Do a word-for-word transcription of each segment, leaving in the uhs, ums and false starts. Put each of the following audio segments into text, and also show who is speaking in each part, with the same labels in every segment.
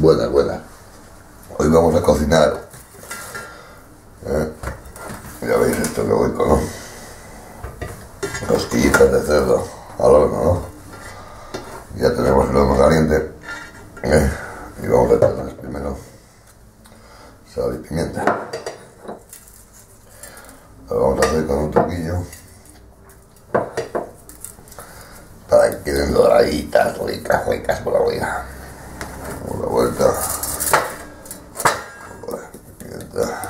Speaker 1: Buenas, buenas. Hoy vamos a cocinar. ¿Eh? Ya veis esto que voy con, ¿no? Costillitas de cerdo al horno, ¿no? Ya tenemos el horno caliente. ¿Eh? Y vamos a echarles primero sal y pimienta. Lo vamos a hacer con un truquillo para que queden doraditas, ricas, ricas por la vida. Damos la vuelta. Pimienta.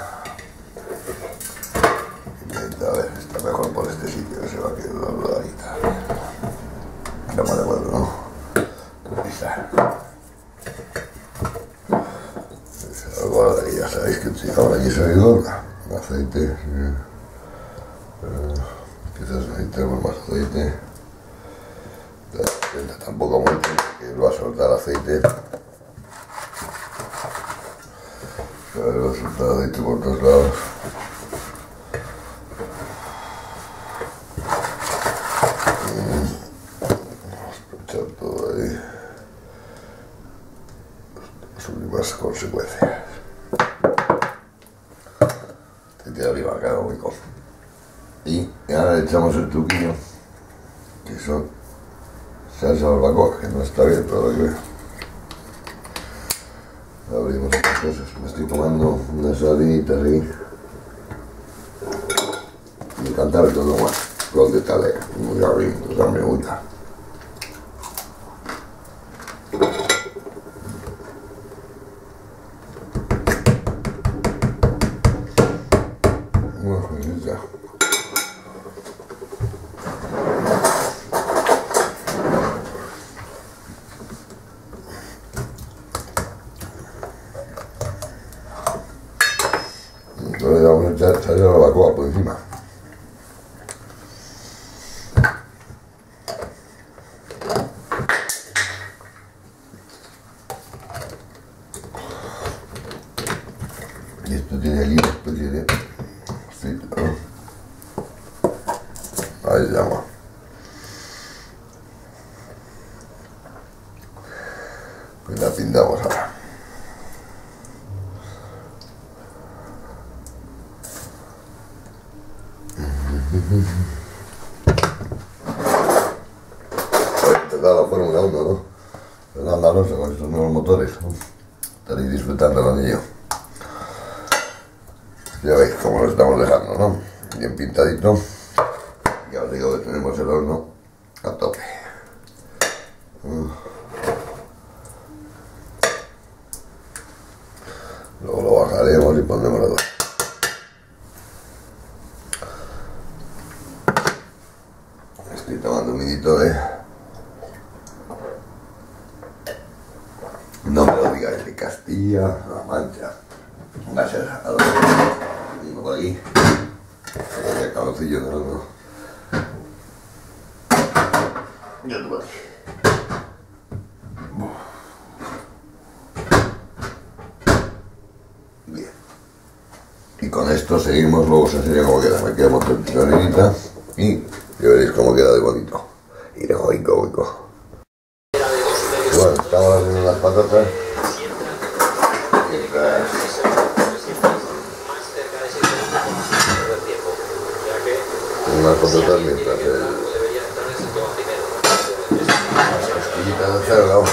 Speaker 1: Pimienta, a ver, está mejor por este sitio que se va a quedar doradita. Estamos de acuerdo, ¿no? Pisar. Ahora ya sabéis que ahora aquí se ha ido aceite. ¿Sí? Pero quizás necesitemos más aceite. Tampoco mucho, que va a soltar aceite. Va a soltar aceite por todos lados. Vamos a echar todo ahí. Las últimas consecuencias. Aceite de oliva, claro, rico. Y ahora le echamos el truquillo, que son salsa barbacoa, que no está bien, pero lo que veo. Abrimos estas cosas, me estoy tomando unas sardinitas ahí. Me encantaba todo más, con detalle, muy abrimos, o sea, me gusta. Bueno, pues ya. Entonces le vamos a echar salsa de barbacoa por encima. Y esto tiene aquí una especie de aceite, ¿no? Ahí se llama. Pues la pintamos ahora. Voy a empezar la Fórmula uno, ¿no? Fernando Alonso con estos nuevos motores, ¿no? Estaréis disfrutando con ello. Ya veis cómo lo estamos dejando, ¿no? Bien pintadito. Ya os digo que tenemos el horno a tope. Luego lo bajaremos y pondremos la dos. Estoy tomando un minito de... No me lo digáis, de Castilla-La Mancha. Gracias a los que venimos por aquí. El calorcillo del horno. Ya te voy. Bien. Y con esto seguimos, luego os enseño cómo queda. Me queda un montón de sardinita y ya veréis cómo queda de bonito. Y de rico, rico. Bueno, estamos haciendo las patatas. Mientras... unas patatas mientras el... las costillitas de cerdo.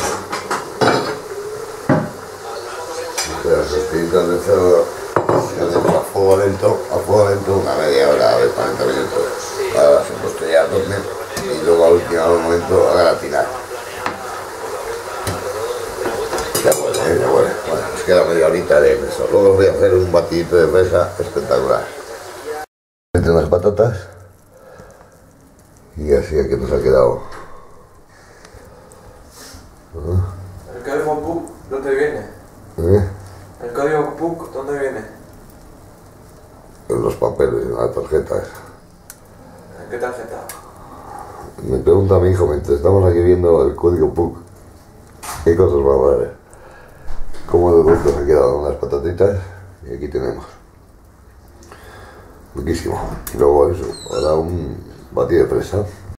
Speaker 1: Las costillitas de cerdo se hacen a fuego lento, a fuego lento, una media hora de cuarenta minutos. Ahora se puesto ya a dormir y luego al último momento a gratinar. Ya huele, eh, ya huele. Bueno, nos queda media horita de eso. Luego os voy a hacer un batidito de fresa espectacular. Entre las patatas. Y así aquí nos ha quedado.
Speaker 2: ¿El código P U C dónde viene?
Speaker 1: ¿Eh?
Speaker 2: ¿El código P U C dónde viene?
Speaker 1: En los papeles, en las tarjetas.
Speaker 2: ¿En qué tarjeta?
Speaker 1: Me pregunta mi hijo mientras estamos aquí viendo el código P U C. ¿Qué cosas vamos a ver? Cómo de dulces han quedado unas patatitas. Y aquí tenemos. Riquísimo. Y luego eso, ahora un batido de fresa.